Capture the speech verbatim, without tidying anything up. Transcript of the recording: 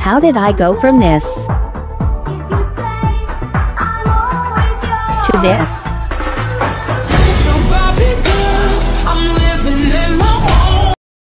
How did I go from this to this?